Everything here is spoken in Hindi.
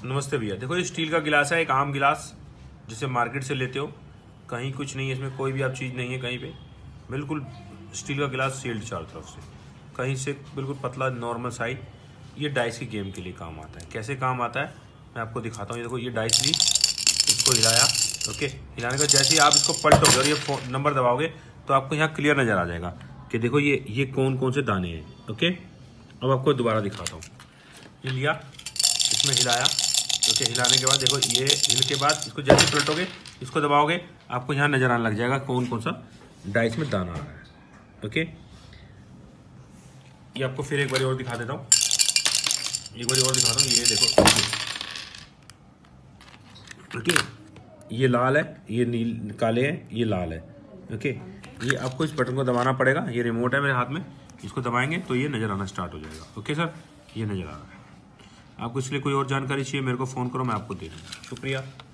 नमस्ते भैया, देखो ये स्टील का गिलास है, एक आम गिलास जिसे मार्केट से लेते हो। कहीं कुछ नहीं है इसमें, कोई भी आप चीज़ नहीं है कहीं पे। बिल्कुल स्टील का गिलास सील्ड चारों तरफ से, कहीं से बिल्कुल पतला नॉर्मल साइज। ये डाइस की गेम के लिए काम आता है। कैसे काम आता है मैं आपको दिखाता हूँ। ये देखो, ये डाइस ली, इसको हिलाया, ओके। हिलाने का जैसे ही आप इसको पलटोगे और ये नंबर दबाओगे तो आपको यहाँ क्लियर नज़र आ जाएगा कि देखो ये कौन कौन से दाने हैं, ओके। अब आपको दोबारा दिखाता हूँ। ये लिया, इसमें हिलाया, ओके। हिलाने के बाद देखो, ये हिल के बाद इसको जैसे पलटोगे, इसको दबाओगे, आपको यहाँ नजर आने लग जाएगा कौन कौन सा डाइस में दाना आ रहा है, ओके। ये आपको फिर एक बार और दिखा देता हूँ, एक बार और दिखाता हूँ। ये देखो, ओके। ये लाल है, ये नील काले हैं, ये लाल है, ओके। ये आपको इस बटन को दबाना पड़ेगा। ये रिमोट है मेरे हाथ में, इसको दबाएंगे तो ये नज़र आना स्टार्ट हो जाएगा, ओके सर। ये नज़र आ रहा है। आपको इसलिए कोई और जानकारी चाहिए मेरे को फ़ोन करो, मैं आपको दे दूँगा। शुक्रिया।